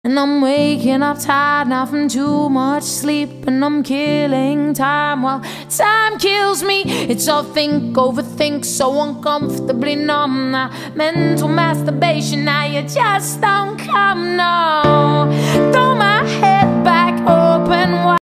And I'm waking up tired now from too much sleep, and I'm killing time while time kills me. It's all think, overthink, so uncomfortably numb. Now mental masturbation, now you just don't come, no.